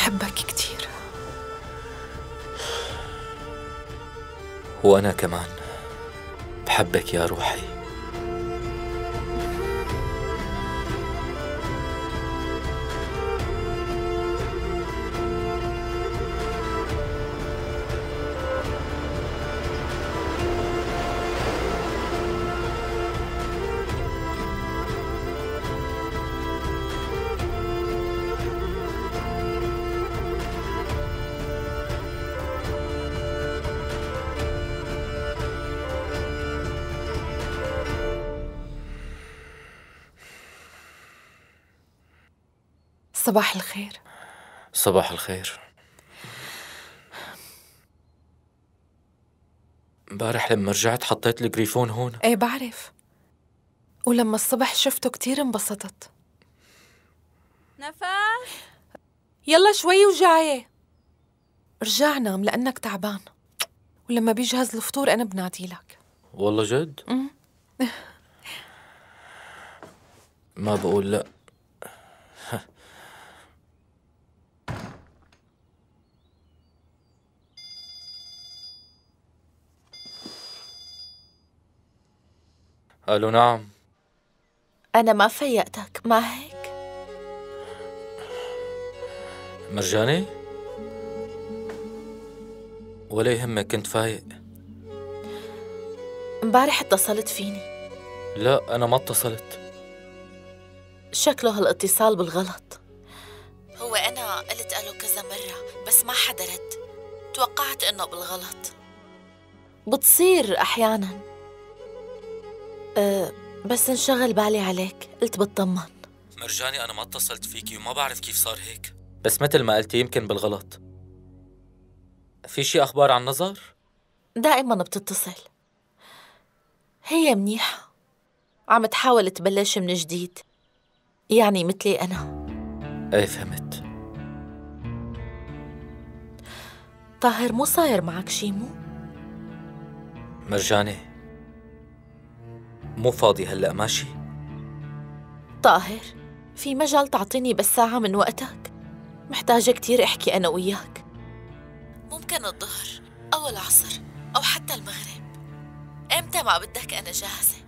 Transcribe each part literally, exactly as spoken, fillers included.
بحبك كتير. وأنا كمان بحبك يا روحي. صباح الخير. صباح الخير. امبارح لما رجعت حطيت الجريفون هون. ايه بعرف، ولما الصبح شفته كتير انبسطت. نفاس يلا شوي وجاية. رجع نام لأنك تعبان، ولما بيجهز الفطور أنا بنادي لك. والله جد؟ ما بقول لا. الو نعم. أنا ما فيقتك، ما هيك؟ مرجاني؟ ولا يهمك، كنت فايق. امبارح اتصلت فيني. لا أنا ما اتصلت. شكله هالاتصال بالغلط. هو أنا قلت قاله كذا مرة بس ما حدا رد، توقعت إنه بالغلط. بتصير أحياناً. أه بس انشغل بالي عليك، قلت بطمن. مرجاني أنا ما اتصلت فيكي وما بعرف كيف صار هيك، بس مثل ما قلتي يمكن بالغلط. في شي أخبار عن نظر؟ دائماً بتتصل. هي منيحة، عم تحاول تبلش من جديد، يعني مثلي أنا. ايه فهمت. طاهر مو صاير معك شي مو؟ مرجاني مو فاضي هلأ، ماشي؟ طاهر في مجال تعطيني بس ساعة من وقتك؟ محتاجة كتير احكي أنا وياك. ممكن الظهر أو العصر أو حتى المغرب، امتى ما بدك أنا جاهزة.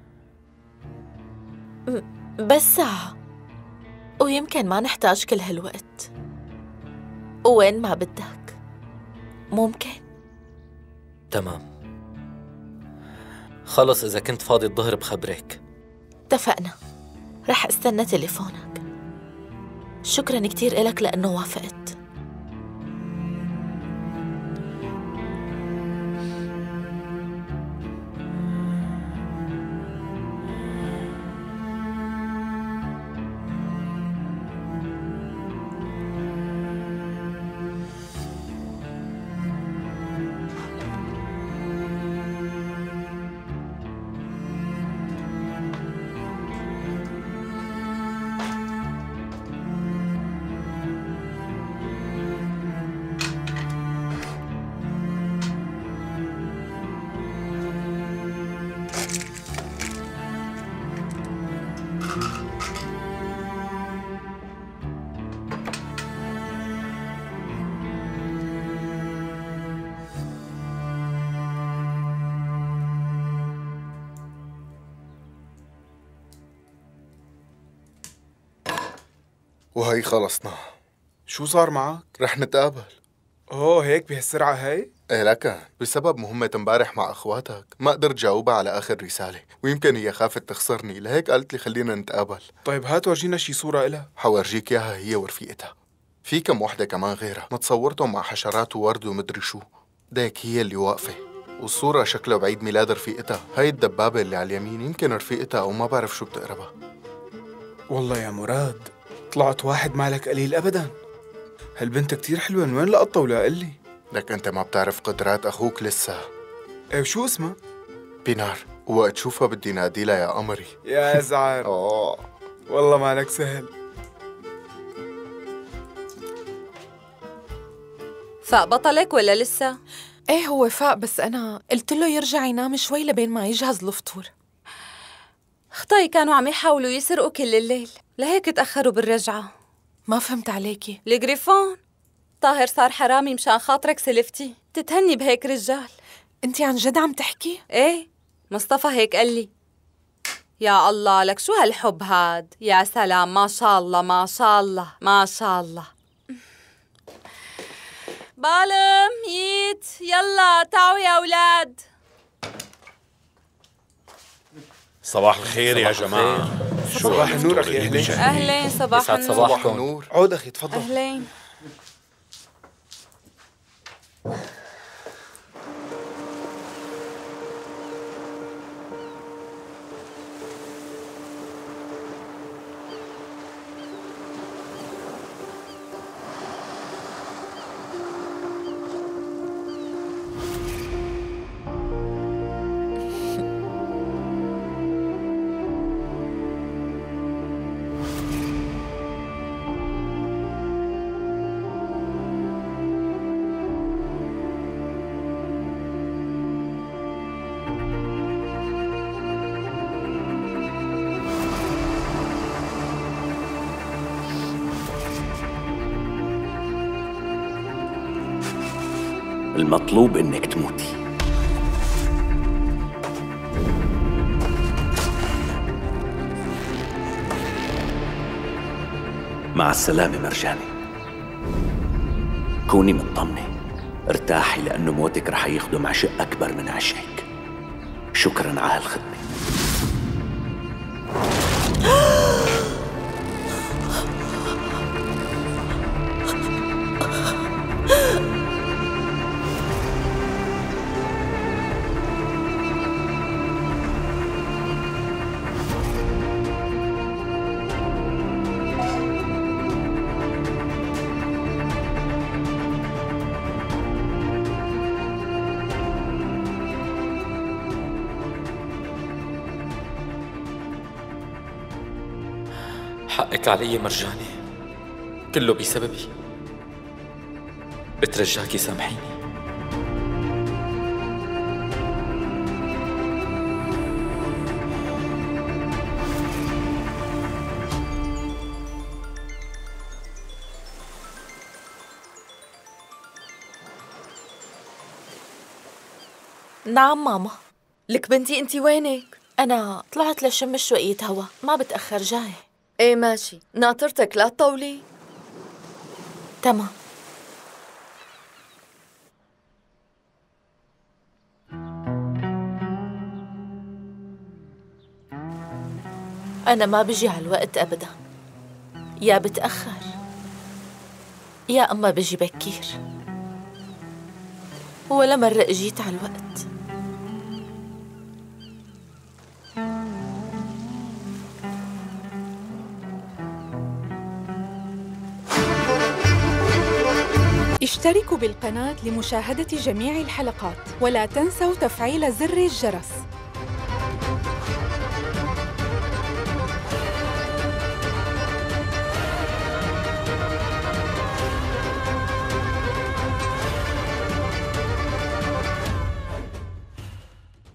بس ساعة، ويمكن ما نحتاج كل هالوقت، وين ما بدك. ممكن؟ تمام خلص، إذا كنت فاضي الظهر بخبرك. اتفقنا، رح استنى تليفونك. شكراً كتير إلك لأنه وافقت. وهي خلصنا. شو صار معك؟ رح نتقابل. اوه هيك بهالسرعة هي؟ ايه لكن بسبب مهمة امبارح مع اخواتك ما قدرت جاوبها على اخر رسالة، ويمكن هي خافت تخسرني، لهيك قالت لي خلينا نتقابل. طيب هات ورجينا شي صورة إلها. حورجيك اياها هي ورفيقتها. في كم وحدة كمان غيرها متصورتهم مع حشرات وورد ومدري شو. ديك هي اللي واقفة، والصورة شكلها بعيد ميلاد رفيقتها. هاي الدبابة اللي على اليمين يمكن رفيقتها او ما بعرف شو بتقربها. والله يا مراد طلعت واحد مالك قليل أبداً. هالبنت كتير حلوة، من وين لقطها ولا قلي؟ لك انت ما بتعرف قدرات اخوك لسه. ايه شو اسمها؟ بينار، وقت تشوفها بدي ناديلها يا قمري. يا زعر. اوه والله مالك سهل. فاق بطلك ولا لسه؟ ايه هو فاق، بس أنا قلت له يرجع ينام شوي لبين ما يجهز الفطور. خطاي كانوا عم يحاولوا يسرقوا كل الليل، لهيك تأخروا بالرجعة. ما فهمت عليكي. الجريفون طاهر صار حرامي مشان خاطرك سلفتي، تتهني بهيك رجال. انتي عن جد عم تحكي؟ ايه، مصطفى هيك قال لي. يا الله، لك شو هالحب هاد؟ يا سلام، ما شاء الله ما شاء الله ما شاء الله. بالم ييت، يلا تعوا يا أولاد. صباح الخير يا جماعة. صباح النور أخي. أهلين أهلين. صباح يسعد النور. صباحكم. النور. عود أخي، تفضل. أهلين. المطلوب إنك تموتي. مع السلامة مرجاني. كوني مطمنة، ارتاحي، لأنه موتك رح يخدم عشق أكبر من عشقك. شكراً على هالخدمة. حقك علي مرجاني، كله بسببي. بترجاكي سامحيني. نعم ماما. لك بنتي انتي وينك؟ أنا طلعت لشم شوية هوا، ما بتأخر جاي. ايه ماشي، ناطرتك لا تطولي. تمام. أنا ما بجي على الوقت أبدا، يا بتأخر يا أما بجي بكير، ولا مرة أجيت على الوقت. اشتركوا بالقناة لمشاهدة جميع الحلقات، ولا تنسوا تفعيل زر الجرس.